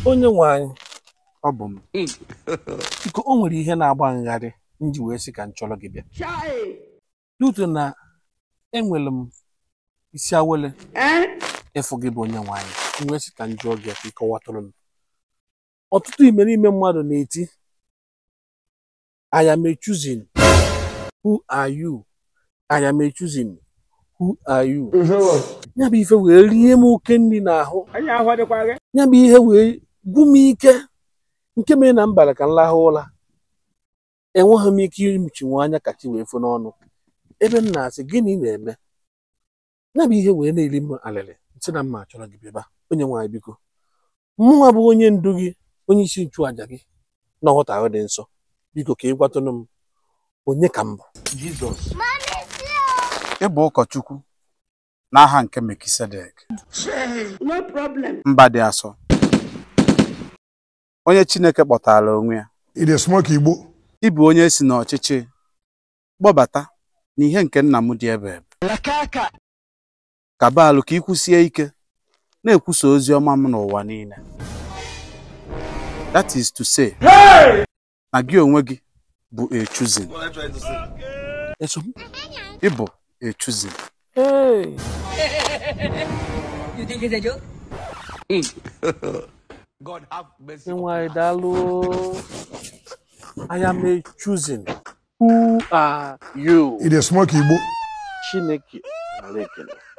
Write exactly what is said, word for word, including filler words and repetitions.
onye nwe anyị ọ bụ m biko o nwere ihe na-agba ngharị nji wee sị ka m chọrọ gị bịa n'utu na enwere m isi awele ịfụ gị bụ onye nwe anyị m wee sị ka m jụọ gị ka ịkọwatụrụ m ọtụtụ imerime mmadụ na-eti I am a choosing. Who are you? I am a choosing. Who are you? Ya bụ ife wee rie m oke nri n'ahụ. Ya bụ ihe wee gwu m ike nke mere na mbara ka m lahụ ụra. Enweghị m ike imuchinwu anya kachi wee fụ n'ọnụ. Ebe m na-asị gịnị na-eme? Ya bụ ihe wee na-eri m alịlị nsị na mma achọrọ gị bịaba onye nwaanyị biko. Mụnwa bụ onye ndu gị, onye isi nchụaja gị na ọghọta ahụ dị nsọ. Biko ka ị gwatụnụ m onye ka m bụ Jizọs. Ị bụ ụkọchukwu n'aha nke Mekisedek. No problem. Mba dị asọ. Onye Chineke kpọtara onwe ya. Ị dị smoke Igbo. Ị bụ onye si n'ọchịchị gbọbata n'ihe nke nna m dị ebe ebe. Ka baalụ ka ị kwụsie ike na-ekwusa ozi ọma m n'ụwa niile. That is to say, na gị onwe gị bụ a choosing. Ị bụ a choosing. Hey. You think it's a joke? God have mercy. Nwaanyị daalụ. I am a choosing. Who are you? Ị dị smoke Igbo. Chineke nara ekele.